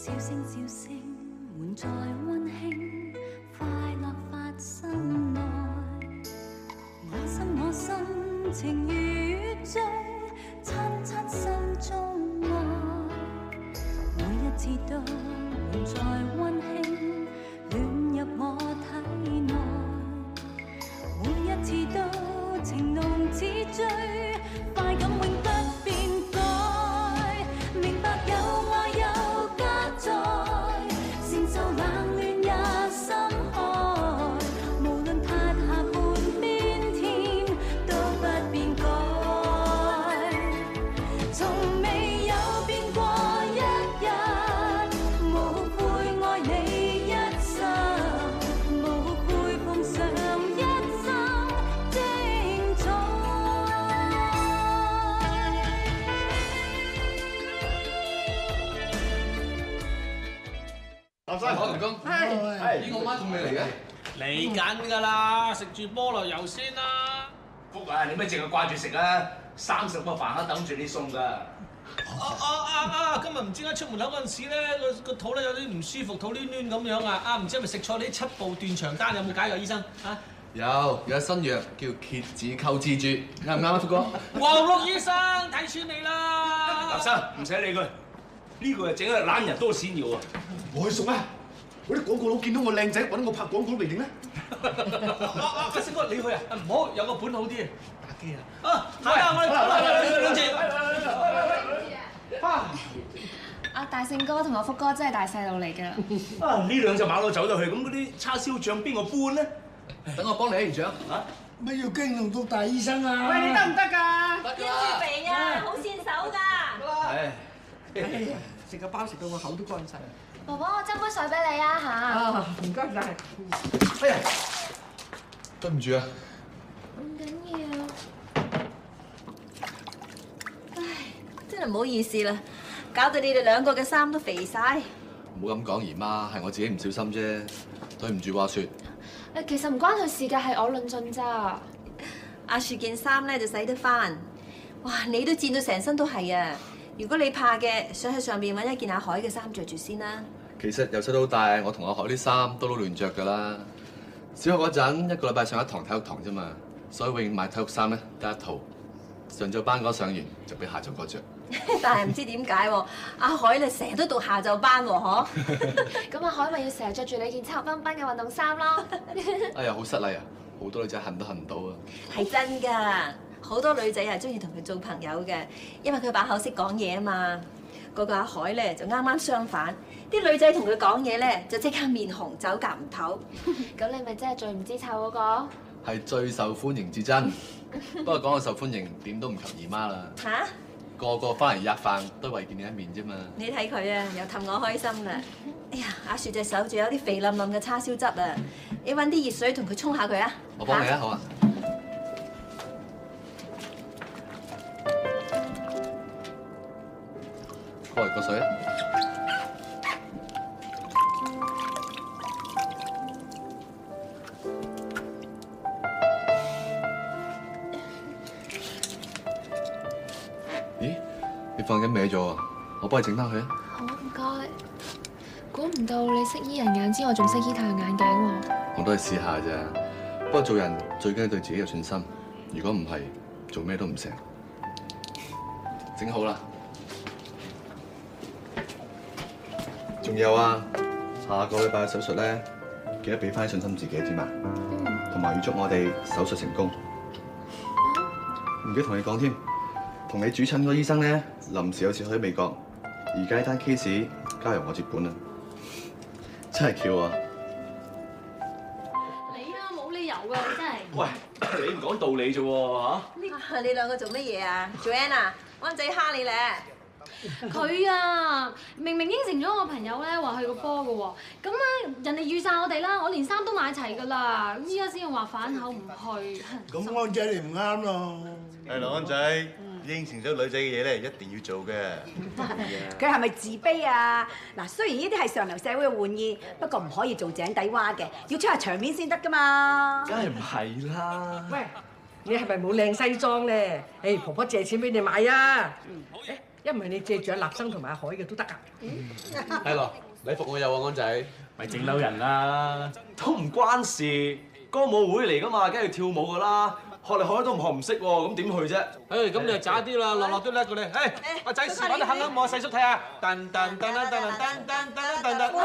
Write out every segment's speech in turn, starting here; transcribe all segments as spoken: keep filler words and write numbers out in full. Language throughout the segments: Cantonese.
小聲小聲滿載溫馨，快樂發生內。我心我心情如醉，親親心中愛。每一次都滿載溫馨，亂入我體內。每一次都情濃似醉，快感永不變改。明白有愛有加載，承受冷暖也心開。無論塌下半邊天，都不變改。從未有變過一日，無悔愛你一生，無悔奉上一生精彩。 林生，我同工，係，咦，我媽仲未嚟嘅？ 嚟緊㗎啦，食住菠蘿油先啦。 福啊，你咪淨係掛住食啊！三十個飯盒等住你送㗎。 啊啊啊啊！今日唔知點解出門口嗰陣時咧，個個肚咧有啲唔舒服，肚攣攣咁樣啊！啊，唔知係咪食錯你啲七步斷腸丹？有冇解藥，醫生？嚇？ 有，有新藥叫蝎子溝蜘蛛，啱唔啱啊，福哥？ 黃綠醫生睇穿你啦。 立生唔使理佢，呢個係整係懶人多屎尿啊！ 我去送啊！嗰啲廣告佬見到我靚仔揾我拍廣告都未定咧。 啊啊！阿星哥你去啊？唔好，有個本好啲。打機啊！啊，睇下我哋跑嚟兩字。啊！ 阿大勝哥同我福哥真係大細路嚟㗎。 啊！呢兩隻馬騮走咗去，咁嗰啲叉燒醬邊個搬咧？ 等我幫你，園長。 嚇！ 乜要驚動到大醫生啊？ 喂，你得唔得㗎？ 得腰住肥啊，好線手㗎。 唉， 食個包食到個口都乾晒。 婆婆，我斟杯水俾你啊嚇。 啊，唔該晒。 哎呀，對唔住啊。 唔緊要。 唉，真係唔好意思啦，搞到你哋兩個嘅衫都肥晒。 唔好咁講，姨媽，係我自己唔小心啫。對唔住，話説。 誒，其實唔關佢事嘅，係我論盡咋。 阿雪件衫咧就洗得翻，哇！你都濺到成身都係啊！如果你怕嘅，想喺上邊揾一件阿海嘅衫着住先啦。 其實由細到大，我同阿海啲衫都撈亂着㗎啦。小學嗰陣一個禮拜上一堂體育堂啫嘛，所以永遠買體育衫咧得一套。上晝班嗰上完就俾下晝嗰着。 但係唔知點解喎，阿海咧成日都讀下晝班喎，嗬？ 咁阿海咪要成日着住你件秋繽紛嘅運動衫咯。 哎呀，好失禮啊！好多女仔恨都恨唔到啊！ 係真㗎，好多女仔係中意同佢做朋友嘅，因為佢把口識講嘢啊嘛。嗰個阿海咧就啱啱相反，啲女仔同佢講嘢咧就即刻面紅走夾唔唞。 咁你咪真係最唔知醜嗰個？ 係最受歡迎至真，不過講到受歡迎，點都唔及姨媽啦。 嚇！ 個個翻嚟吔飯都為見你一面啫嘛。 你睇佢啊，又氹我開心啦。哎呀，阿雪隻手仲有啲肥冧冧嘅叉燒汁啊！你揾啲熱水同佢沖下佢啊。 我幫你啊，好啊。過嚟個水啊！咦？你放緊歪咗啊？我幫你整翻佢啊！ 好唔該。估唔到你識醫人眼之外，仲識醫太陽眼鏡喎。 我都係試下啫。不過做人最緊要對自己有信心。如果唔係，做咩都唔成。整好啦。仲有啊，下個禮拜嘅手術咧，記得俾翻信心自己，知嘛？ 嗯。 同埋預祝我哋手術成功。唔記得同你講添，同你主診嗰個醫生咧，臨時有事去美國，而家呢單 case 交由我接管啦。真係巧啊！ 你啊，冇理由㗎，你真係。 喂，你唔講道理啫喎嚇！ 呢你兩個做乜嘢啊 ？Joanna，灣仔蝦你咧。 佢啊，明明應承咗我朋友咧話去個波嘅喎，咁咧人哋預晒我哋啦，我連衫都買齊㗎啦，咁依家先話反口唔去。 咁安仔你唔啱咯。 係羅安仔，應承咗女仔嘅嘢咧，一定要做嘅。 佢係咪自卑啊？嗱，雖然呢啲係上流社會嘅玩意，不過唔可以做井底蛙嘅，要出下場面先得㗎嘛。 梗係唔係啦？ 喂， 你係咪冇靚西裝咧？誒，婆婆借錢俾你買啊！誒， 一唔係你借住阿立生同埋阿海嘅都得㗎。 係咯，禮服我有啊，安仔。 咪整嬲人啦，都唔關事，歌舞會嚟㗎嘛，梗係要跳舞㗎啦。學嚟學去都唔學唔識喎，咁點去啫？ 誒，咁你就渣啲啦，落落都叻過你。誒，阿仔示範得肯唔肯我細叔睇下？噔噔噔噔噔噔噔噔噔噔。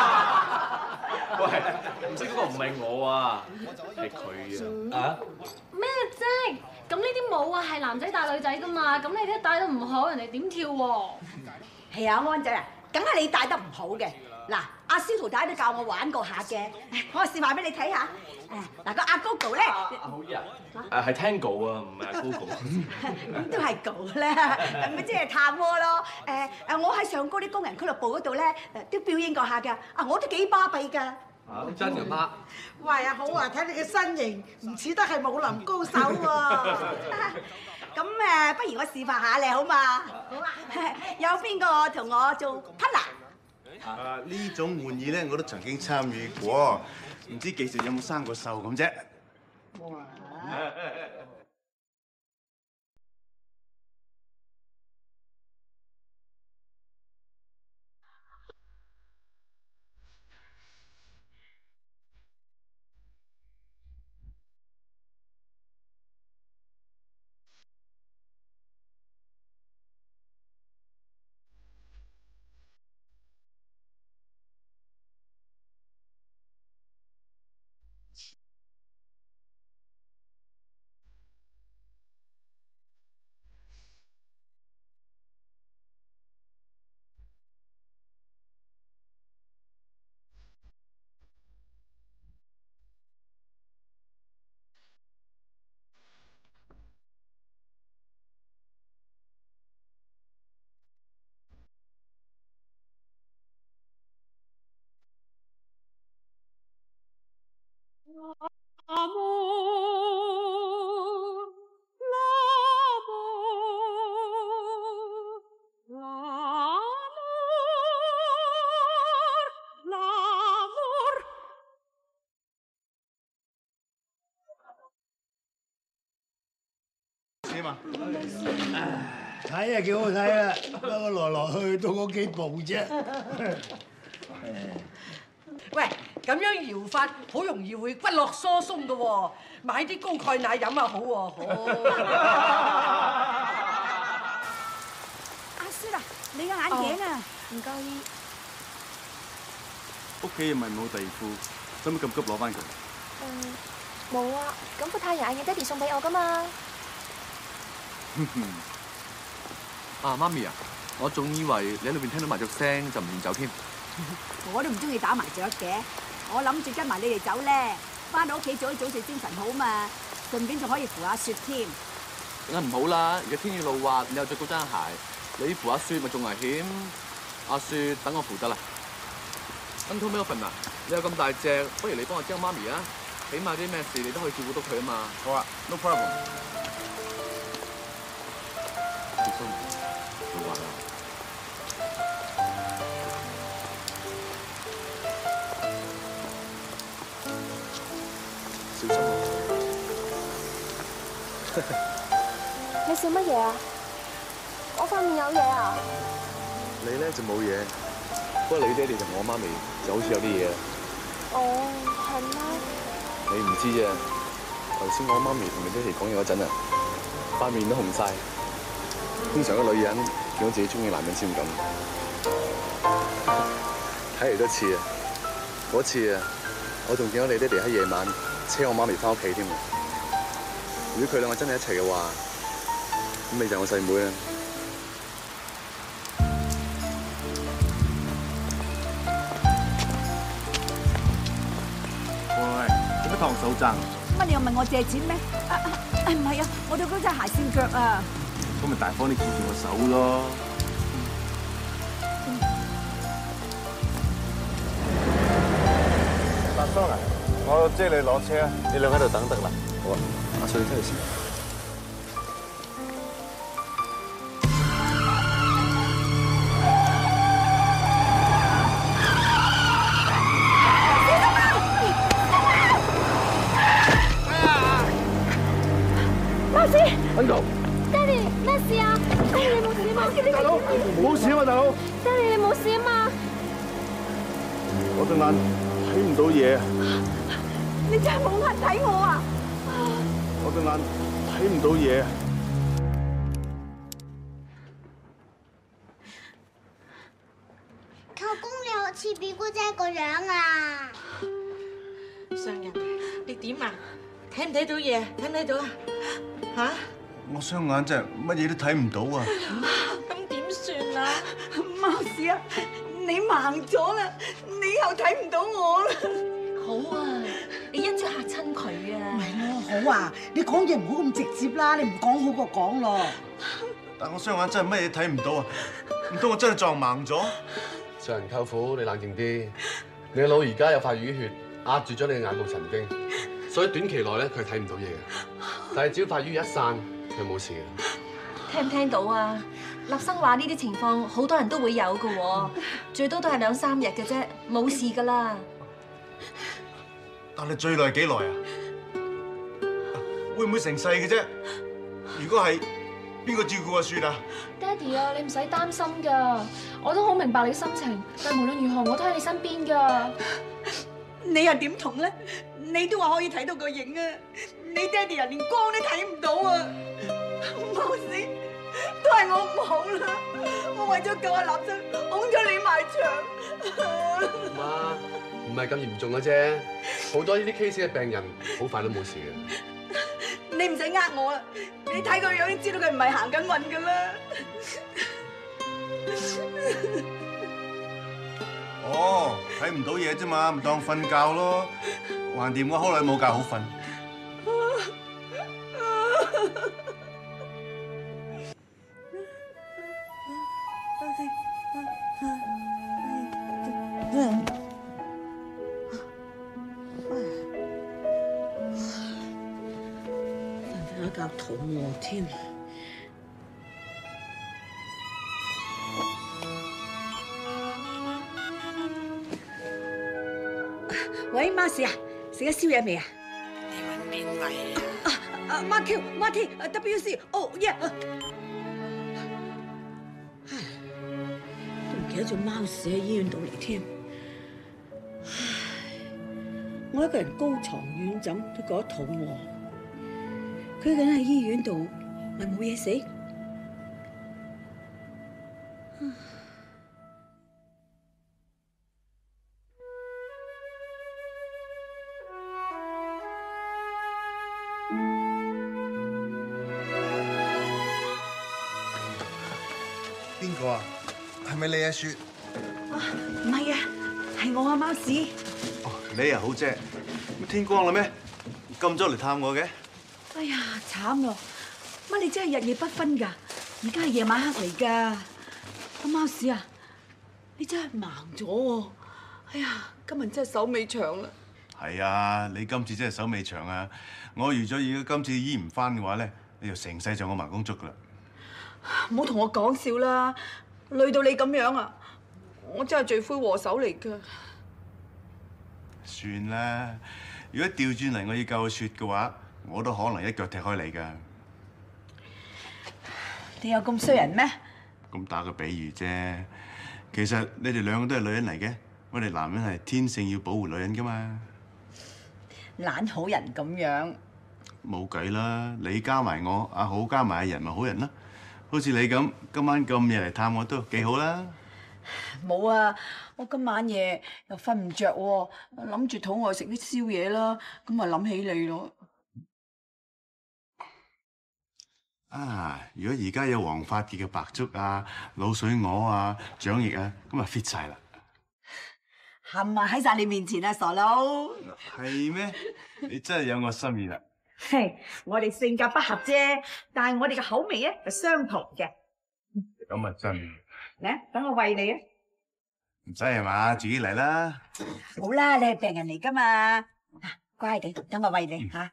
喂，唔識嗰個唔係我啊，係佢啊。啊？ 咩啫？咁呢啲舞啊係男仔帶女仔㗎嘛，咁你哋帶得唔好，人哋點跳喎？ 係啊，安仔啊，梗係你帶得唔好嘅。嗱，阿蕭徒太都教我玩過下嘅，我示範俾你睇下。誒，嗱個阿 Gogo 咧， 阿好嘢啊！誒係 Tango 啊，唔係阿 Gogo。 咁都係 Go 啦，咪即係探窩咯。誒誒，我喺上高啲工人俱樂部嗰度咧，誒都表演過下㗎。啊，我都幾巴閉㗎。 啊，真嘅媽。 喂，阿好啊，睇你嘅身形唔似得係武林高手喎。 咁誒，不如我示範下你好嘛？好啊。有邊個同我做 partner？ 啊！呢種玩意咧，我都曾經參與過，唔知技術有冇生過鏽咁啫。 哇！ 點啊？ 睇啊幾好睇啊，不過來來去到嗰幾步啫。 喂，咁樣搖法好容易會骨骼疏鬆㗎喎，買啲高鈣奶飲啊好喎，好。 阿雪啊，你嘅眼鏡啊， 唔介意。 屋企又咪冇地庫，使乜咁急攞翻佢？ 嗯，冇啊。咁副太陽眼鏡爹哋送俾我㗎嘛。 啊，媽咪啊，我仲以為你喺裏邊聽到麻雀聲就唔願走添。 我都唔中意打麻雀嘅，我諗住跟埋你哋走咧，翻到屋企早啲早睡精神好嘛，順便仲可以扶下雪添。 梗係唔好啦，而家天雨路滑，你又着高踭鞋，你扶下雪咪仲危險。阿雪，等我扶得啦。Uncle Melvin啊，你有咁大隻，不如你幫我招媽咪啊，起碼啲咩事你都可以照顧到佢啊嘛。 好啊 ，no problem。 小心，會滑啊！小心啊！ 你笑乜嘢啊？我塊面有嘢啊？ 你咧就冇嘢，不過你爹哋同我媽咪就好似有啲嘢。 哦，係咩？ 你唔知啫，頭先我媽咪同你爹哋講嘢嗰陣啊，塊面都紅晒。通常個女人見到自己中意男人先咁，睇嚟都似啊！嗰次啊，我仲見到你爹哋喺夜晚車我媽咪翻屋企添啊！如果佢兩個真係一齊嘅話，咁你就係我細妹啦。 喂，做乜燙手踭？ 乜你又問我借錢咩？啊啊，唔係啊，我對嗰隻鞋跣腳啊！ 咁咪大方啲翹住我手咯。立生啊，我即係你攞車啊，你兩喺度等得啦。 好啊，阿水你出去先。 媽子 Uncle， 爹哋咩事啊？哎，你冇事嘛？ 大佬，冇事啊嘛，大佬。 爹哋你冇事啊嘛？ 我對眼睇唔到嘢。 你真係冇眼睇我啊！ 我對眼睇唔到嘢。 舅公，你好似表姑姐個樣啊！ 上人，你點啊？睇唔睇到嘢？睇唔睇到啊？嚇！ 我雙眼真係乜嘢都睇唔到啊！ 咁點算啊？ 貓屎啊！你盲咗啦，你以後睇唔到我啦。 好啊，你一早嚇親佢啊！ 係咯，好啊，你講嘢唔好咁直接啦，你唔講好過講咯。 但我雙眼真係乜嘢睇唔到啊！唔通我真係撞盲咗？ 上人舅父，你冷靜啲。你個腦而家有塊淤血壓住咗你嘅眼部神經，所以短期內咧佢係睇唔到嘢嘅。但係只要塊淤血一散，佢冇事嘅。 聽唔聽到啊？立生話呢啲情況好多人都會有嘅喎，最多都係兩三日嘅啫，冇事㗎啦。 但係最耐幾耐啊？會唔會成世嘅啫？如果係，邊個照顧阿雪啊？ 爹哋啊，你唔使擔心㗎，我都好明白你心情，但無論如何我都喺你身邊㗎。 你又點同咧？你都話可以睇到個影啊！你爹哋人連光都睇唔到啊！冇事，都係我唔好啦，我為咗救阿立生，拱咗你埋牆。 媽，唔係咁嚴重嘅啫，好多呢啲 case 嘅病人好快都冇事嘅。 你唔使呃我啦，你睇個樣已經知道佢唔係行緊運噶啦。 哦，睇唔到嘢啫嘛，咪當瞓覺咯。橫掂我好耐冇覺好瞓。 瞓覺肚餓添。 喂，媽士啊，食咗宵夜未啊？ 你揾邊位啊？ 啊啊，媽 Q，媽 T，啊 W C，哦耶！唉，都唔記得咗貓屎喺醫院度嚟添。唉，我一個人高床軟枕都覺得肚餓，佢梗喺醫院度咪冇嘢食。 邊個啊？係咪你阿雪？ 唔係啊，係我啊，貓屎。 哦，你又好啫。天光啦咩？咁早嚟探我嘅？ 哎呀，慘咯！乜你真係日夜不分㗎？而家係夜晚黑嚟㗎。阿貓屎啊，你真係盲咗喎！哎呀，今日真係手尾長啦。 係啊，你今次真係手尾長啊！我預咗，如果今次醫唔翻嘅話咧，你就成世做我盲公竹㗎啦。 唔好同我講笑啦，累到你咁樣啊！我真係罪魁禍首嚟㗎。 算啦，如果調轉嚟我要救雪嘅話，我都可能一腳踢開你㗎。 你有咁衰人咩？ 咁打個比喻啫，其實你哋兩個都係女人嚟嘅，我哋男人係天性要保護女人㗎嘛。 懶好人咁樣。 冇計啦，你加埋我，阿好加埋阿人咪好人啦。好似你咁，今晚咁夜嚟探我都幾好啦。 冇啊，我今晚夜又瞓唔着喎，諗住肚餓食啲宵夜啦，咁咪諗起你咯。 啊！如果而家有黃髮結嘅白粥啊、滷水鵝啊、掌翼啊，咁啊 fit 晒啦。 冚唪唥喺晒你面前啊，傻佬！ 係咩？你真係有我心意啦。 嘿，我哋性格不合啫，但係我哋嘅口味咧就相同嘅。 咁啊真。 嚟，等我餵你啊！ 唔使係嘛，自己嚟啦。 好啦，你係病人嚟噶嘛，乖地，等我餵你吓。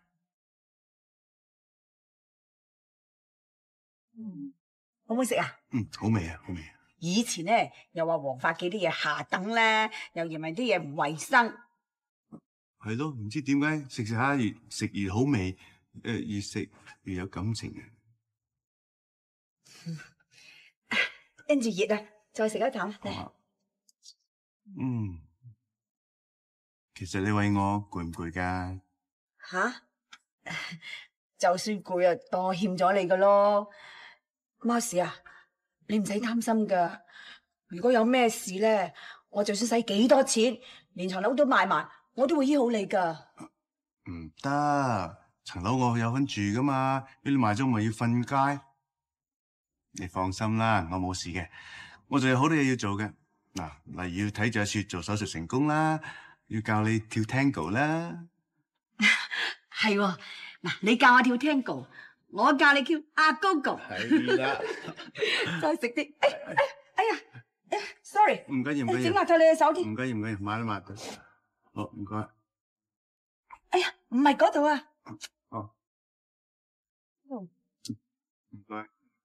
嗯，好唔好食啊？ 嗯，好味啊，好味啊。 以前咧又話黃髮記啲嘢下等咧，又嫌埋啲嘢唔衞生。 係咯，唔知點解食食下越食越好味，誒越食越有感情嘅。 跟住熱啊，再食一啖。 嗯，其實你為我攰唔攰㗎？ 吓？就算攰啊，當我欠咗你噶咯。貓屎啊，你唔使擔心噶。如果有咩事咧，我就算使幾多錢，連層樓都賣埋，我都會醫好你噶。 唔得，層樓我有份住噶嘛，俾你賣咗咪要瞓街。你放心啦，我冇事嘅，我仲有好多嘢要做嘅。嗱，例如要睇住阿雪做手術成功啦，要教你跳 Tango 啦。 係喎，嗱，你教我跳 Tango， 我教你跳阿 Gogo。 係啦。 再食啲，哎哎哎呀，哎呀 ，sorry， 唔緊要，唔緊要。 整邋遢你嘅手添。 唔緊要，唔緊要，抹一抹佢。好，唔該。 哎呀，唔係嗰度啊。 哦。唔該。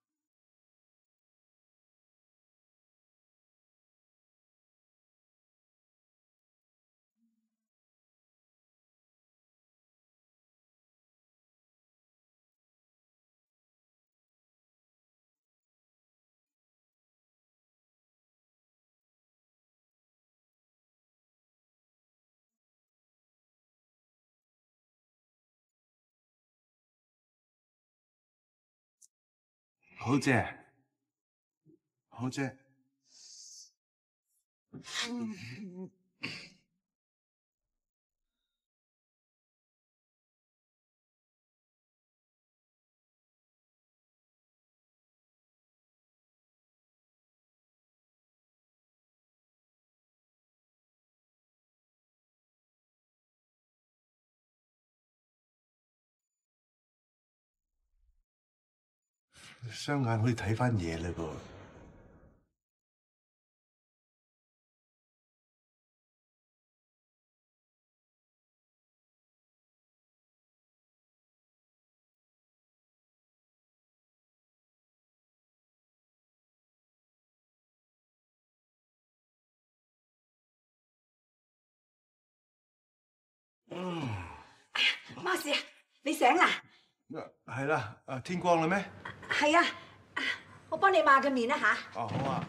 好姐，好姐。嗯雙眼可以睇翻嘢嘞噃。 嗯。哎呀，貓屎啊，你醒啦？ 係啦，誒天光啦咩？ 係啊，我幫你抹個面啦吓。 哦，好啊。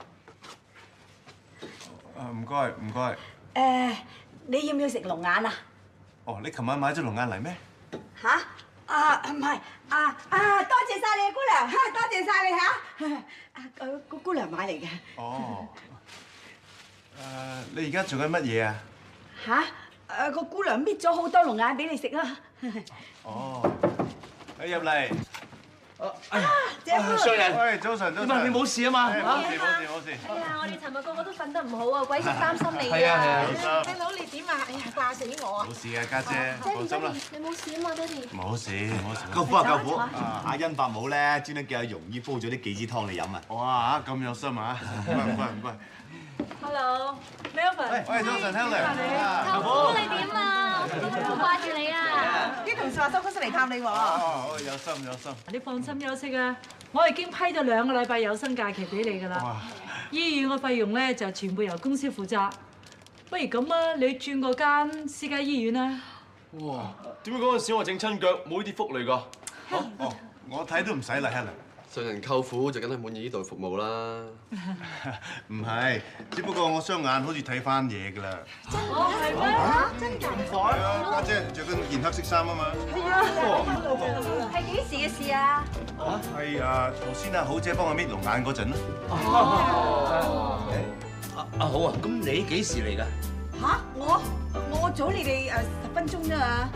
誒唔該唔該。 誒，你要唔要食龍眼啊？ 哦，你琴晚買咗龍眼嚟咩？ 吓？啊唔係啊啊！多謝晒你姑娘，嚇多謝晒你嚇。啊個個姑娘買嚟嘅。 哦。誒，你而家做緊乜嘢啊？ 吓？誒個姑娘搣咗好多龍眼俾你食啦。 哦。你入嚟。 哎呀， 謝商人， 喂，早晨，早晨。 點啊？你冇事啊嘛？ 冇事，冇事，冇事。 哎呀，我哋尋日個個都瞓得唔好啊，鬼死擔心你啊！ 係啊係啊。 細佬你點啊？哎呀，掛死我啊！ 冇事嘅，家姐，放心啦。 你冇事啊嘛，爹哋？ 冇事，冇事。 舅父啊，舅父，阿欣伯母咧專登叫阿容姨煲咗啲杞子湯你飲啊！ 哇，咁有心啊！唔該唔該唔該。 Hello，Melvin。 喂，早晨 ，Helen。 舅父你點啊？我掛住你啊！ 啲同事話收工先嚟探你喎。 哦，有心有心。 你放心休息啊！我已經批咗兩個禮拜有薪假期俾你㗎啦。醫院嘅費用咧就全部由公司負責。不如咁啊，你轉個間私家醫院啦。 哇！點解嗰陣時我整親腳冇呢啲福利㗎？ 哦，我睇都唔使啦 ，Helen。 上人舅父就梗係滿意呢度服務啦。 唔係，只不過我雙眼好似睇翻嘢㗎啦。 哦，係咩？真㗎？ 係啊，家姐着緊件黑色衫啊嘛。 係啊。係幾時嘅事啊？ 啊，係啊，頭先阿好姐幫我搣龍眼嗰陣咯。 哦。啊啊好啊，咁你幾時嚟㗎？ 吓？我我早你哋誒十分鐘啫嘛。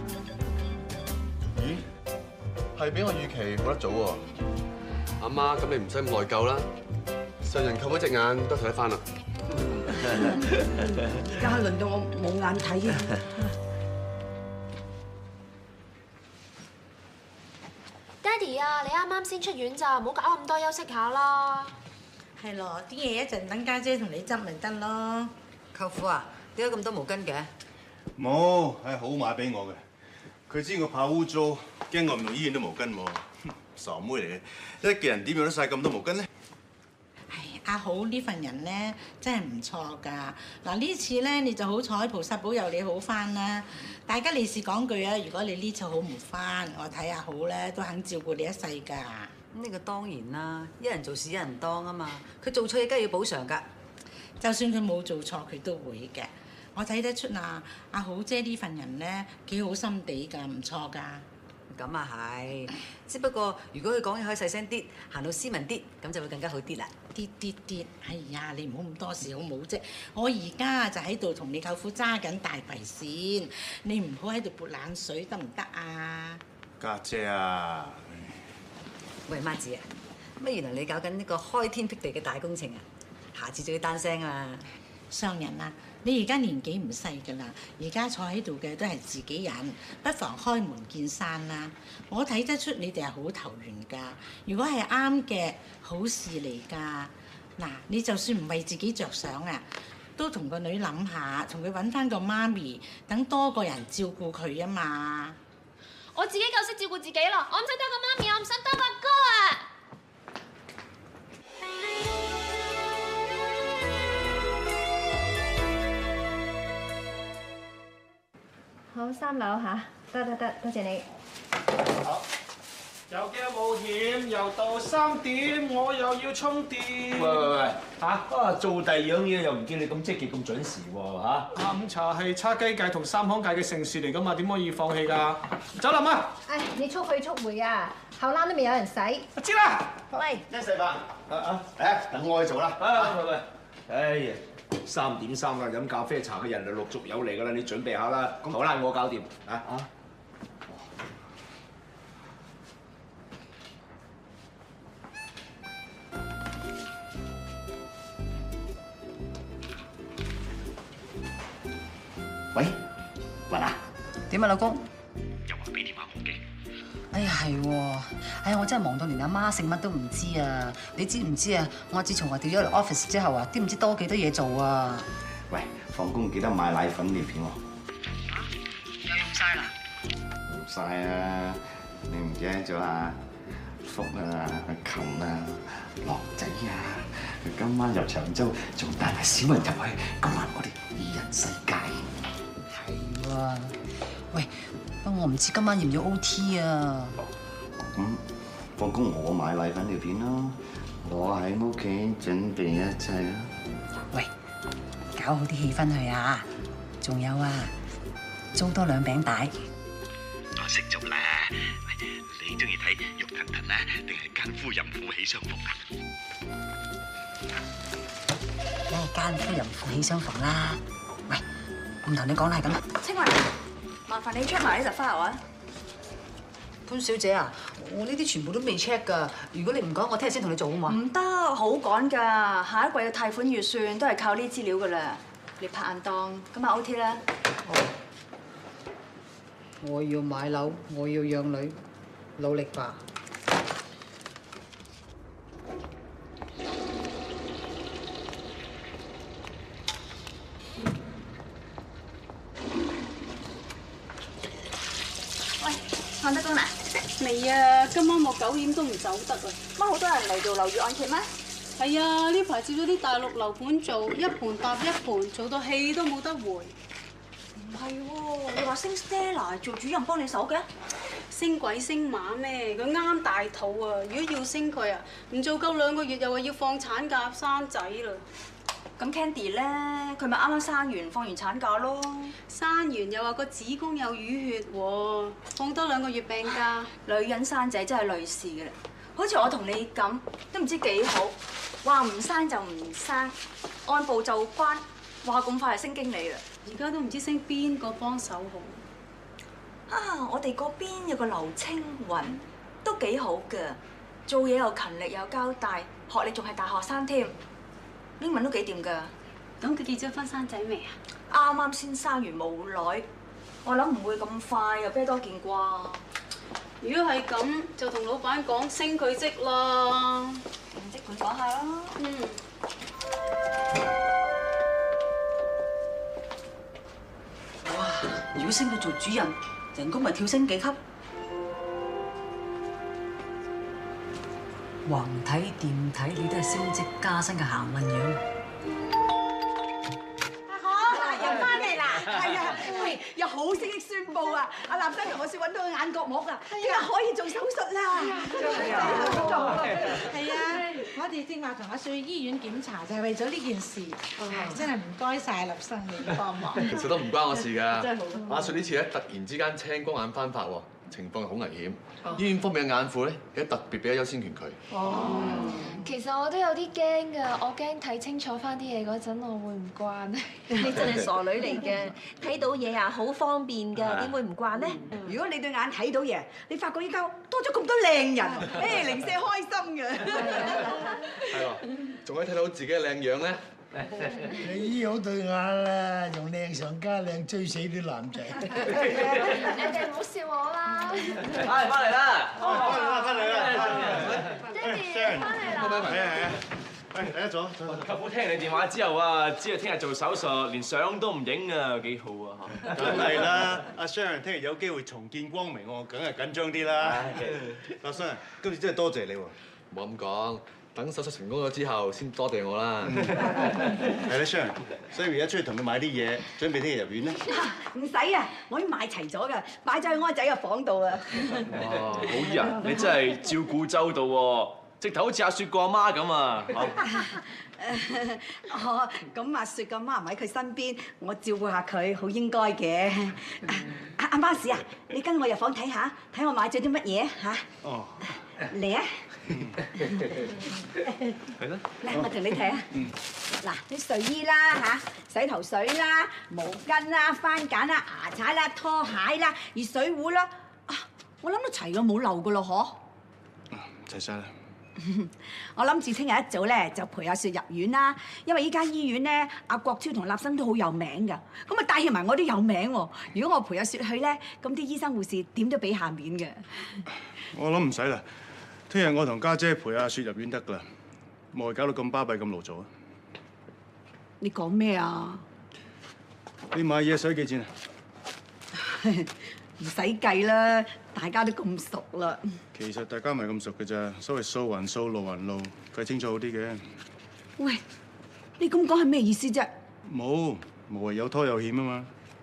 咦？係比我預期好得早喎。阿媽，咁你唔使咁內疚啦。上人扣嗰隻眼都睇得翻啦。 而家輪到我冇眼睇啊！ 爹哋啊，你啱啱先出院咋，唔好搞咁多，休息下啦。 係咯，啲嘢一陣等家姐同你執咪得咯。 舅父啊，點解咁多毛巾嘅？ 冇，係好買俾我嘅。佢知我怕污糟，驚我唔用醫院啲毛巾喎。傻妹嚟嘅，一個人點用得晒咁多毛巾咧？ 阿好呢份人咧真係唔錯㗎。嗱呢次咧你就好彩，菩薩保佑你好翻啦。大家利是講句啊，如果你呢次好唔翻，我睇阿好咧都肯照顧你一世㗎。 咁呢個當然啦，一人做事一人當啊嘛。佢做錯嘢梗係要補償㗎。 就算佢冇做錯，佢都會嘅。我睇得出啊，阿好姐呢份人咧幾好心地㗎，唔錯㗎。 咁啊係，只不過如果佢講嘢可以細聲啲，行到斯文啲，咁就會更加好啲啦。 啲啲啲，哎呀，你唔好咁多事好冇啫。我而家就喺度同你舅父揸緊大圍線，你唔好喺度潑冷水得唔得啊？ 家姐啊！ 喂，媽子啊，乜原來你搞緊呢個開天闢地嘅大工程啊？下次就要單聲啊！ 商人啊，你而家年紀唔細㗎啦，而家坐喺度嘅都係自己人，不妨開門見山啦。我睇得出你哋係好投緣㗎。如果係啱嘅，好事嚟㗎。嗱，你就算唔為自己着想啊，都同個女諗下，同佢揾翻個媽咪，等多個人照顧佢啊嘛。 我自己夠識照顧自己咯，我唔使多個媽咪，我唔想多個阿哥啊！ 好，三樓嚇，得得得，多謝你。 好，有驚冇險，又到三點，我又要充電。 喂喂喂，嚇啊！做第二樣嘢又唔見你咁積極咁準時喎嚇。 下午茶係叉雞界同三行界嘅盛事嚟㗎嘛，點可以放棄㗎？走啦媽！ 唉，你速去速回啊，後欄都未有人洗。 我知啦。 喂， 一食飯，啊啊，誒，等我去做啦。 啊喂喂，哎呀！三點三啦，飲咖啡茶嘅人就陸續有嚟㗎啦，你準備下啦。好啦，我搞掂啊啊！ 喂，雲啊， 點啊，老公？ 又話俾電話我嘅。 哎呀係喎，哎呀我真係忙到連阿媽姓乜都唔知啊！你知唔知啊？我自從話調咗嚟 office 之後啊，都唔知多幾多嘢做啊！ 喂，放工記得買奶粉尿片喎。 又用晒啦？ 用晒啊！你唔記得咗啊？福啊、阿琴啊、樂仔啊，佢今晚入長洲，仲帶埋小文入去，今晚我哋二人世界。 係喎，喂，不過我唔知今晚要唔要 O T 啊？ 咁放工我買奶粉尿片咯，我喺屋企準備一切啦。 喂，搞好啲氣氛去啊！仲有啊，租多兩餅帶。 我識做啦。你中意睇肉騰騰啦，定係奸夫淫婦喜相逢啊？ 梗係奸夫淫婦喜相逢啦！喂，唔同你講啦，係咁啦。 青雲，麻煩你 check 埋呢隻 file 啊！ 潘小姐啊，我呢啲全部都未 check 㗎。如果你唔講，我聽日先同你做好嘛？ 唔得，好趕㗎。下一季嘅貸款預算都係靠呢啲資料㗎啦。你拍硬檔，今晚 O T 啦。 我要買樓，我要養女，努力吧。 喂，看得工啦？未啊，今晚我九點都唔走得啊。乜好多人嚟做樓宇按揭咩？係啊，呢排接咗啲大陸樓盤做，一盤搭一盤，做到氣都冇得回。唔係喎，你話升 Stella 做主任幫你手嘅？升鬼升馬咩？佢啱大肚啊！如果要升佢啊，唔做夠兩個月又話要放產假生仔啦。咁 Candy 咧，佢咪啱啱生完放完產假咯。生完又話個子宮有淤血喎，放多兩個月病假。女人生仔真係累事嘅啦，好似我同你咁，都唔知幾好。話唔生就唔生，按部就班。話咁快就升經理啦！而家都唔知升邊個幫手好。啊！我哋嗰邊有個劉青雲，都幾好㗎，做嘢又勤力又交代，學歷仲係大學生添，英文都幾掂㗎。咁佢結咗婚生仔未啊？啱啱先生完冇耐，我諗唔會咁快又啤多件啩。如果係咁，就同老闆講升佢職啦。即管講下啦。嗯。哇！如果升到做主任，人工咪跳升幾級？ 橫睇掂睇，你都係升職加薪嘅行運樣。 阿可，又翻嚟啦！係啊，喂，有好好消息宣佈啊！阿立生同我説揾到個眼角膜啊，聽日可以做手術啦！ 係啊，我哋正話同阿雪去醫院檢查，就係為咗呢件事。真係唔該晒立生你幫忙。 其實都唔關我事㗎。 真係好。 阿雪呢次咧突然之間青光眼翻發喎，情況好危險。醫院方面嘅眼庫咧，而家特別俾咗優先權佢。 哦，其實我都有啲驚㗎，我驚睇清楚翻啲嘢嗰陣，我會唔慣。 你真係傻女嚟嘅，睇到嘢啊好方便㗎，點會唔慣呢？ 如果你對眼睇到嘢，你發覺依家多咗咁多靚人，誒零舍開心嘅。 係喎，仲可以睇到自己嘅靚樣咧。 你醫好對眼啦，用靚上加靚追死啲男仔。 你哋唔好笑我啦。 係，翻嚟啦！ 翻嚟啦！翻嚟啦！ 爹哋，翻嚟啦！ 係啊係啊！喂，第一組， 舅父聽你電話之後啊，知道聽日做手術，連相都唔影啊，幾好啊！ 梗係啦，阿 Sharon 聽日有機會重見光明，我梗係緊張啲啦。阿 Sharon，今次真係多謝你喎。 唔好咁講。等手術成功咗之後，先多謝我啦。 係啦 ，Sharon，所以而家出去同佢買啲嘢，準備聽日入院咧。 唔使啊，我已經買齊咗㗎，擺咗喺我仔嘅房度啊。 哇，好人，你真係照顧周到喎，直頭好似阿雪個阿媽咁啊！ 哦，咁阿雪個媽唔喺佢身邊，我照顧下佢，好應該嘅。阿阿媽士啊，你跟我入房睇下，睇我買咗啲乜嘢嚇？ 哦， 嚟啊！ 係啦， 嚟，我同你睇啊。嗱，啲睡衣啦嚇，洗頭水啦、毛巾啦、番梘啦、牙刷啦、拖鞋啦、熱水壺啦，啊，我諗都齊㗎，冇漏㗎咯，嗬？ 齊晒啦。 我諗住聽日一早咧就陪阿雪入院啦，因為依間醫院咧，阿國超同立生都好有名㗎，咁啊帶起埋我都有名喎。如果我陪阿雪去咧，咁啲醫生護士點都俾下面嘅。 我諗唔使啦。聽日我同家姐陪阿雪入院得㗎啦，冇搞到咁巴閉咁勞嘈啊！ 你講咩啊？ 你買嘢使幾錢啊？ 唔使計啦，大家都咁熟啦。 其實大家唔係咁熟嘅咋，所謂數還數，路還路，計清楚好啲嘅。 喂，你咁講係咩意思啫？ 冇，無謂有拖有欠啊嘛。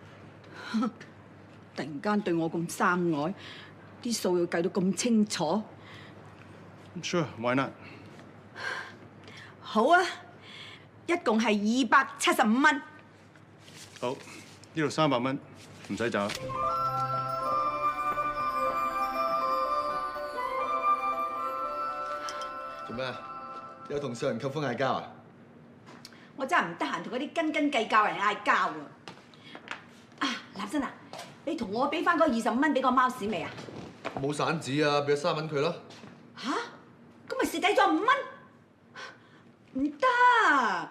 突然間對我咁生愛，啲數要計到咁清楚。 Sure, why not？ 好啊，一共係二百七十五蚊。 好，呢度三百蚊，唔使找。 做咩啊？有同上人舅父嗌交啊？ 我真係唔得閒同嗰啲斤斤計較人嗌交啊！啊，立生啊，你同我俾翻嗰二十五蚊俾個貓屎未啊？ 冇散紙啊，俾咗三蚊佢咯。 吓？咁咪蝕底咗五蚊？唔得！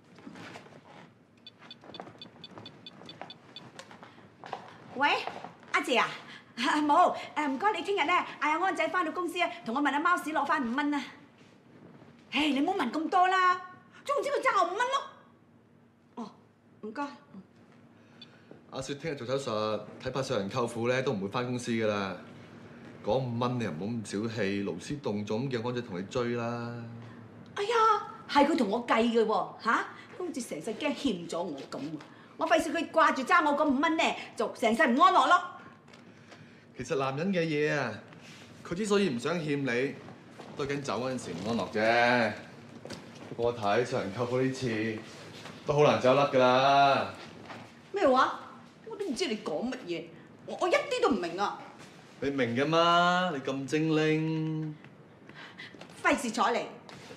喂，阿姐啊，冇誒，唔該你聽日咧嗌阿安仔翻到公司啊，同我問阿貓屎攞翻五蚊啊！唉，你唔好問咁多啦，總之佢爭我五蚊咯。哦，唔該。 阿雪聽日做手術，睇怕上人舅父咧都唔會翻公司噶啦。嗰五蚊你又唔好咁小氣，勞師動眾咁叫安仔同你追啦。 哎呀，係佢同我計嘅喎嚇，好似成世驚欠咗我咁喎。我費事佢掛住爭我嗰五蚊咧，就成世唔安樂咯。 其實男人嘅嘢啊，佢之所以唔想欠你，都係驚走嗰陣時唔安樂啫。不過我睇上人舅父呢次都好難走甩㗎啦。 咩話？我都唔知你講乜嘢，我我一啲都唔明啊！ 你明㗎嘛？你咁精靈， 費事睬你。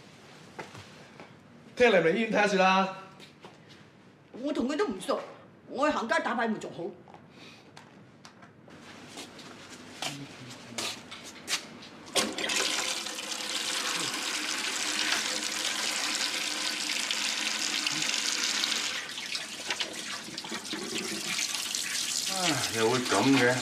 聽日嚟唔嚟醫院睇下雪啦？ 我同佢都唔熟，我去行街打牌咪仲好。 又會咁嘅？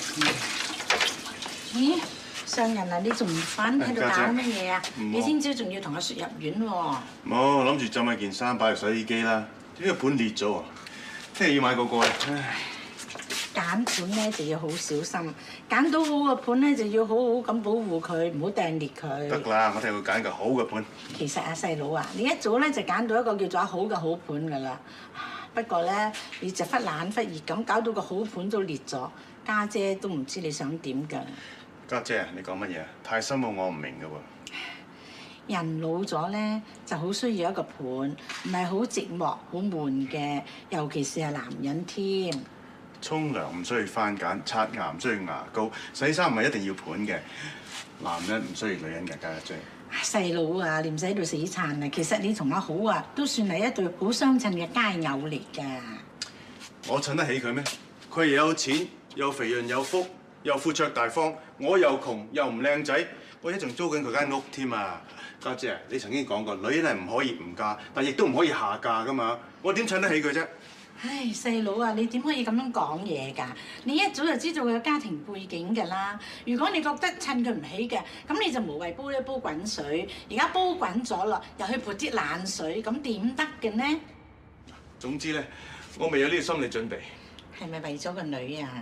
咦，上人啊，你仲唔瞓喺度搞乜嘢啊？ 唔好你聽朝仲要同阿雪入院喎。 冇，諗住浸下件衫擺入洗衣機啦。點解盤裂咗喎？聽日要買個個啊！ 揀盤咧就要好小心，揀到好個盤咧就要好好咁保護佢，唔好掟裂佢。 得啦，我聽佢揀個好嘅盤。 其實阿細佬啊，你一早咧就揀到一個叫做好嘅好盤㗎啦。 不過咧，你就忽冷忽熱咁，搞到個好盤都裂咗，家姐都唔知你想點㗎。 家姐，你講乜嘢啊？太深奧，我唔明㗎喎。 人老咗咧，就好需要一個伴，唔係好寂寞、好悶嘅，尤其是係男人添。 沖涼唔需要番梘，刷牙唔需要牙膏，洗衫唔係一定要盤嘅。男人唔需要女人嘅，家姐。 細佬啊，你唔使喺度死撐啊！其實你同阿好啊，都算係一對好相襯嘅佳偶嚟㗎。 我襯得起佢咩？佢又有錢，又肥潤有福，又闊綽大方。我又窮又唔靚仔，我而家仲租緊佢間屋添啊！家姐，你曾經講過，女人係唔可以唔嫁，但亦都唔可以下嫁㗎嘛。我點襯得起佢啫？ 唉，細佬啊，你點可以咁樣講嘢㗎？你一早就知道佢嘅家庭背景㗎啦。如果你覺得襯佢唔起嘅，咁你就無謂煲一煲滾水。而家煲滾咗啦，又去潑啲冷水，咁點得嘅呢？ 總之咧，我未有呢個心理準備。 係咪為咗個女啊？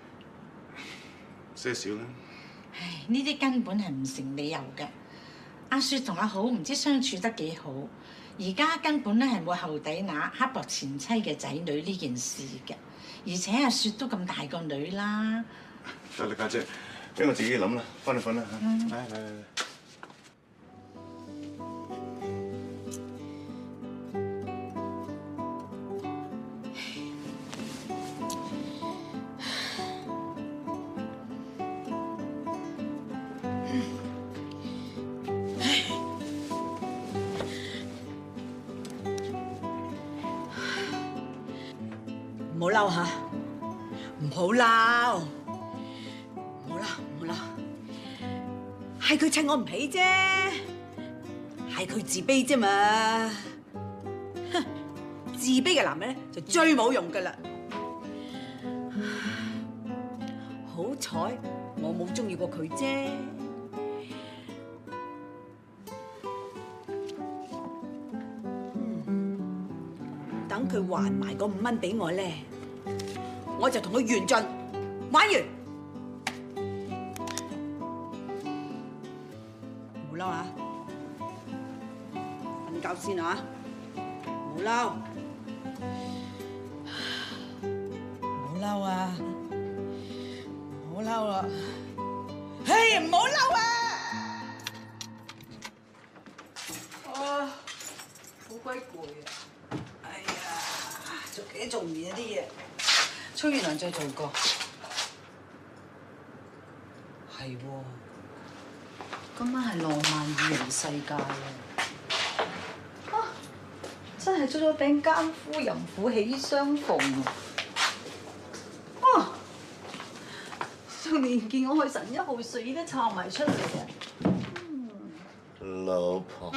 些少啦。 唉，呢啲根本係唔成理由嘅。阿雪同阿好唔知相處得幾好。而家根本咧係冇後底乸刻薄前妻嘅仔女呢件事嘅，而且阿雪都咁大個女啦。 得啦，家姐，俾我自己諗啦，翻去瞓啦嚇。 嗯。 嚟嚟嚟。 唔好嬲嚇，唔好嬲，唔好嬲，唔好嬲，係佢襯我唔起啫，係佢自卑啫嘛。哼，自卑嘅男人咧就最冇用噶啦。好彩我冇中意過佢啫。等佢還埋嗰五蚊俾我咧，我就同佢完盡，玩完。唔好嬲啊！瞓覺先啊！唔好嬲，唔好嬲啊！唔好嬲啦！嘿，唔好嬲啊！啊，好鬼攰啊！做幾做唔完一啲嘢，沖完涼再做過。係喎， 今晚係浪漫二人世界啊！ 啊，真係捉咗頂奸夫淫婦喜相逢啊！啊，仲連見我去神一號睡都抄埋出嚟嘅。 老婆，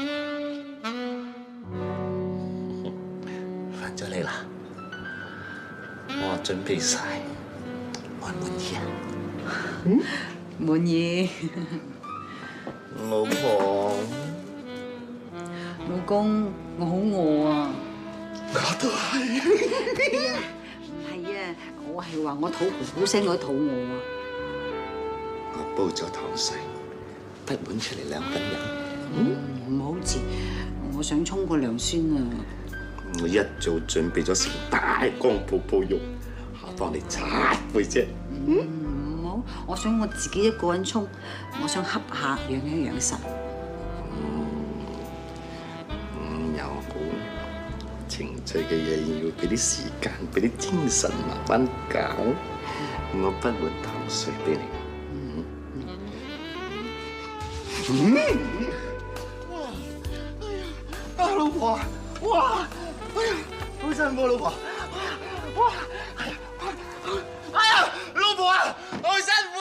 翻咗嚟啦！我準備晒，滿唔滿意啊？ 嗯，滿意。 老婆， 老公，我好餓啊！ 我都係。 唔係啊，我係話我肚咕咕聲嗰肚餓啊！ 我煲咗糖水，不滿出嚟兩份人。 嗯，唔好遲，我想沖個涼先啊！ 我一早準備咗成大缸泡泡浴，下幫你擦背啫。 嗯，唔好，我想我自己一個人沖，我想恰下養一養神。 嗯，又好，情趣嘅嘢要俾啲時間，俾啲精神慢慢搞。我不換糖水俾你。嗯。嗯。 哇！哎呀，啊老婆，哇！哎呀，好辛苦，老婆！哇！哎呀，哎呀，老婆啊，好辛苦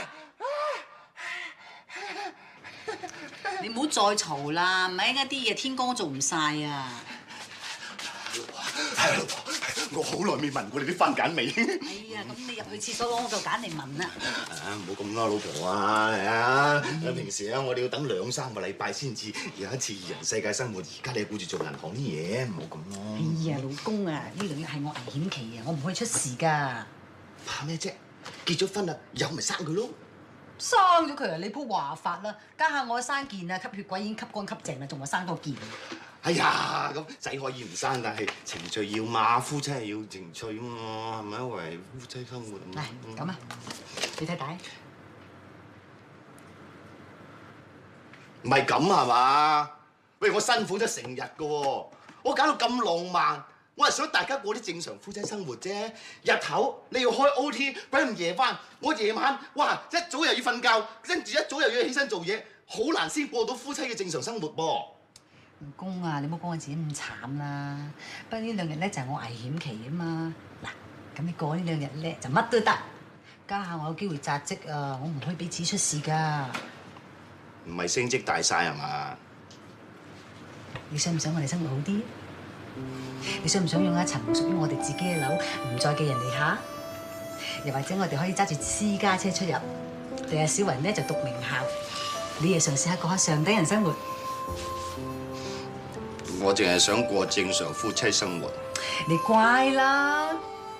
啊！ 你唔好再嘈啦，咪啱啲嘢天光做唔晒啊！ 老婆，係老婆，我好耐未聞過你啲番梘味。 哎呀，咁你入去廁所攞個梘嚟聞啦。 啊，唔好咁啦，老婆啊，係啊！平時啊，我哋要等兩三個禮拜先至有一次二人世界生活，而家你顧住做銀行啲嘢，唔好咁咯。 哎呀，老公啊，呢兩日係我危險期啊，我唔可以出事㗎。 怕咩啫？結咗婚啦，有咪生佢咯？ 生咗佢啊！你鋪話法啦，家下我生件啊，吸血鬼已經吸乾吸淨啦，仲話生多件。 哎呀，咁仔可以唔生，但係程序要嘛，夫妻係要程序嘛，係咪？為夫妻生活。 嚟咁啊，你睇睇。 唔係咁係嘛？喂，我辛苦咗成日㗎喎，我搞到咁浪漫，我係想大家過啲正常夫妻生活啫。日頭你要開 O T，鬼咁夜翻，我夜晚哇一早又要瞓覺，跟住一早又要起身做嘢，好難先過到夫妻嘅正常生活噃。 老公啊，你唔好講我自己咁慘啦。不過呢兩日咧就係我危險期啊嘛。嗱，咁你過呢兩日咧就乜都得。家下我有機會扎職啊，我唔可以俾自己出事㗎。 唔係升職大晒係嘛？ 你想唔想我哋生活好啲？你想唔想用一層屬於我哋自己嘅樓，唔再寄人籬下？又或者我哋可以揸住私家車出入，第日小雲咧就讀名校，你又嘗試下過下上等人生活。 我淨係想過正常夫妻生活。 你乖啦。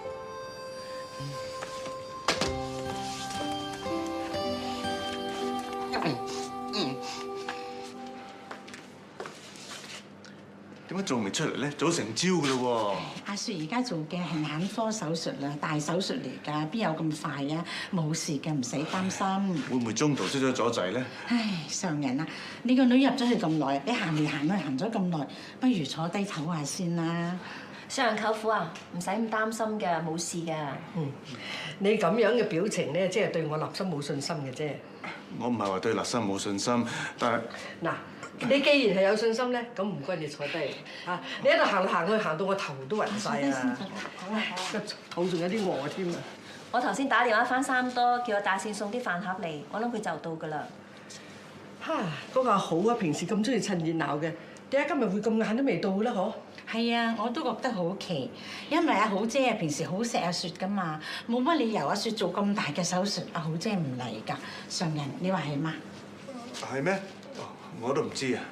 點解仲未出嚟咧？早成朝㗎咯喎！ 阿雪而家做嘅係眼科手術啦，大手術嚟㗎，邊有咁快啊？冇事嘅，唔使擔心。 會唔會中途出咗阻滯咧？ 唉，常人啊，你個女入咗去咁耐，你行嚟行去行咗咁耐，不如坐低唞下先啦。 上人舅父啊，唔使咁擔心嘅，冇事嘅。 嗯，你咁樣嘅表情咧，即係對我立心冇信心嘅啫。 我唔係話對立心冇信心，但係嗱。你既然係有信心咧，咁唔該你坐低嚇。你喺度行嚟行去，行到我頭都暈晒啊！個肚仲有啲餓添啊！ 我頭先打電話翻三多，叫我大線送啲飯盒嚟，我諗佢就到㗎啦。 嚇，嗰個阿好啊，平時咁中意趁熱鬧嘅，點解今日會咁晏都未到咧？嗬？ 係啊，我都覺得好奇，因為阿好姐啊平時好錫阿雪㗎嘛，冇乜理由阿雪做咁大嘅手術，阿好姐唔嚟㗎。常人，你話係嗎？ 係咩？我都唔知啊！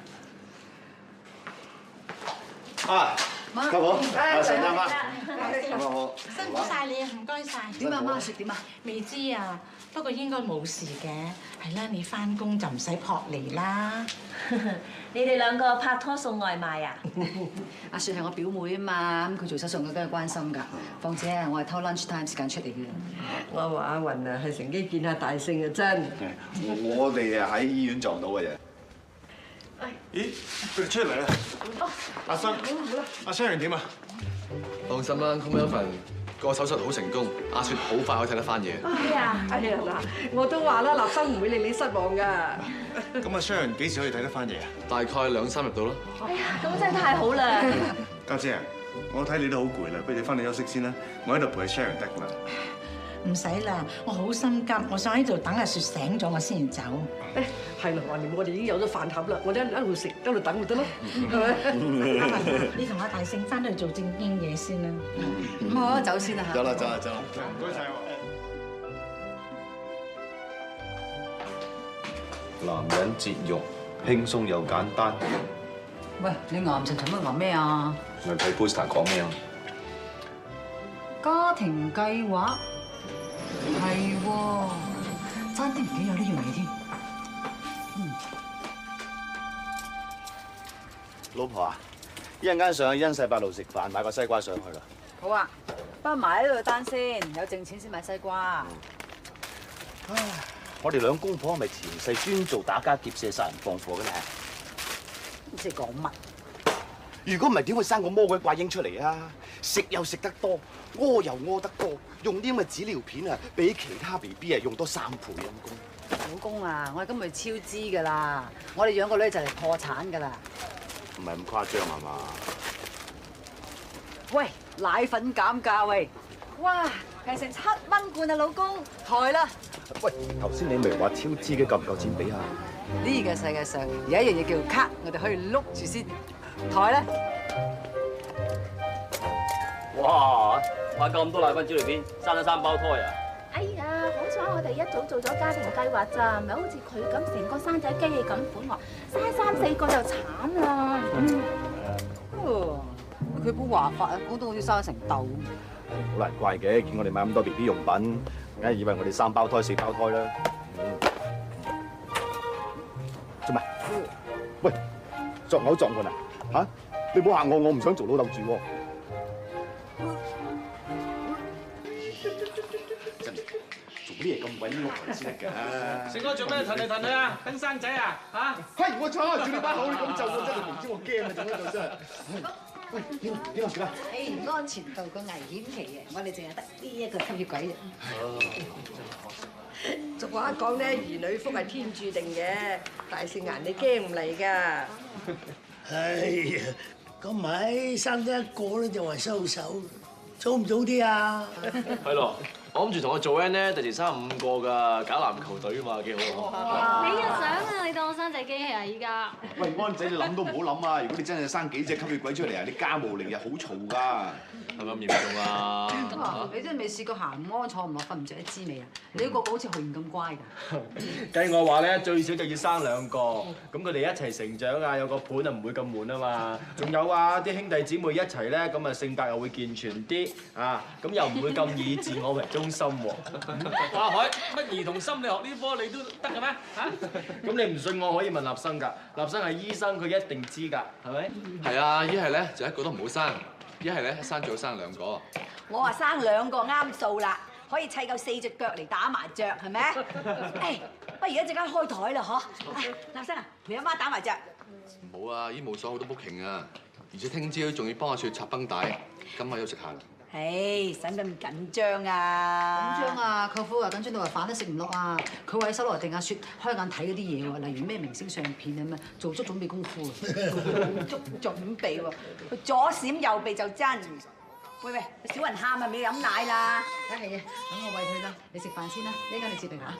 啊，家婆，阿陳阿媽， 好好，辛苦晒你啊，唔該晒。 點啊，媽雪點啊？ 未知啊，不過應該冇事嘅。係啦，你翻工就唔使撲嚟啦。 你哋兩個拍拖送外賣啊？ 阿雪係我表妹啊嘛，咁佢做手術我梗係關心㗎。況且我係偷 lunch time 時間出嚟嘅。 我話阿雲啊，係乘機見下大聖啊真。 我哋啊喺醫院撞到嘅啫。 咦，佢哋出嚟啦！阿生，阿 Sharon 點啊？ 放心啦 ，Comfort 個手術好成功，阿雪好快可以睇得翻嘢。 哎呀，哎呀嗱，我都話啦，立生唔會令你失望㗎。 咁阿 Sharon 幾時可以睇得翻嘢啊？ 大概兩三日到啦。 哎呀，咁真係太好啦！ 家姐啊，我睇你都好攰啦，不如你翻去休息先啦，我喺度陪 Sharon 得啦。 唔使啦，我好心急，我想喺度等阿雪醒咗，我先走。 誒，係啦，橫掂我哋已經有咗飯盒啦，我哋一路食一路等咪得咯，係咪？ 阿雲，你同阿大聖翻去做正經嘢先啦。 咁好啊，走先啦嚇。 走啦，走啦，走啦。 唔該晒喎。 男人節育，輕鬆又簡單。 喂，你岩沉沉乜岩咩啊？ 我睇 poster 講咩啊？ 家庭計劃係喎，爭啲唔記得有呢樣嘢添。嗯， 老婆啊，一陣間上去欣世八路食飯，買個西瓜上去啦。 好啊，不過埋喺度單先，有剩錢先買西瓜。 唉，我哋兩公婆係咪前世專做打家劫舍殺人放火嘅咧？ 唔知講乜？ 如果唔係點會生個魔鬼怪嬰出嚟啊？食又食得多，屙又屙得多，用啲咁嘅紙尿片啊，比其他 B B 啊用多三倍陰公。 老公啊，我哋今日超支㗎啦，我哋養個女就嚟破產㗎啦。 唔係咁誇張係嘛？ 喂，奶粉減價喂！哇，平成七蚊罐啊，老公，抬啦！ 喂，頭先你咪話超支嘅，夠唔夠錢俾啊？ 呢個世界上有一樣嘢叫卡，我哋可以碌住先。抬咧！ 哇！買咁多奶粉紙尿片，生咗三胞胎啊！ 哎呀，好彩我哋一早做咗家庭計劃咋，唔係好似佢咁成個生仔機器咁款喎，生三四個就慘啦。 哦，佢本話法啊，講到好似生成竇。 好難怪嘅，見我哋買咁多 B B 用品，梗係以為我哋三胞胎四胞胎啦。做咩？喂，作嘔作悶啊！ 嚇？你唔好嚇我，我唔想做老豆住喎。真係做咩咁鬼惡先得㗎？ 成哥做咩騰嚟騰去啊？登山仔啊？嚇？ 係我錯，住你把口，你咁就我真係明知我驚啊！做咩做真係？喂，點啊點啊點啊！ 誒，安全度個危險期嘅，我哋淨係得呢一個吸血鬼啫。 俗話講咧，兒女福係天注定嘅，大聖顏你驚唔嚟㗎？ 哎呀，咁咪生得一個咧就話收手，早唔早啲啊？ 係咯，我諗住同我做 N 咧，第時生五個㗎，搞籃球隊啊嘛，幾好啊！ 你又想啊？你當我生仔機器啊？依家喂，安仔，你諗都唔好諗啊！如果你真係生幾隻吸血鬼出嚟啊，你家務嚟日好嘈㗎， 係咪咁嚴重啊？ 哇！你真係未試過行唔安、坐唔落、瞓唔着啲滋味啊？你個個好似學員咁乖㗎。 計我話咧，最少就要生兩個，咁佢哋一齊成長啊，有個伴啊，唔會咁悶啊嘛。仲有啊，啲兄弟姊妹一齊咧，咁啊性格又會健全啲啊，咁又唔會咁以自我為中心喎。 阿海，乜兒童心理學呢科你都得嘅咩？嚇？ 咁你唔信我可以問立生㗎，立生係醫生，佢一定知㗎，係咪？ 係啊，一係咧就一個都唔好生，一係咧生最好生兩個。 我話生兩個啱數啦，可以砌夠四隻腳嚟打麻雀，係咪？誒，不如一陣間開台啦，嗬？誒，立生啊，陪阿媽打麻雀。 冇啊，醫務所好多 booking 啊，而且聽朝仲要幫阿雪插繃帶，今晚休息下啦。 唉，使唔使咁緊張啊？ 緊張啊！舅父話緊張到話飯都食唔落啊！佢話喺手來定阿雪開眼睇嗰啲嘢喎，例如咩明星相片啊咁啊，做足準備功夫啊！ 做足準備喎，佢左閃右避就真。喂喂，小雲喊係咪要飲奶啦？ 啊係啊，等我餵佢啦，你食飯先啦，一陣間你接嚟嚇。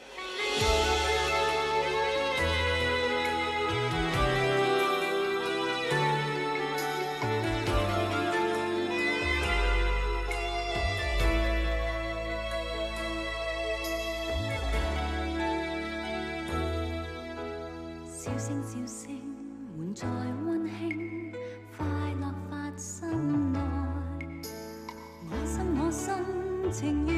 笑聲笑聲，滿載溫馨，快樂發心內，我心我心情願。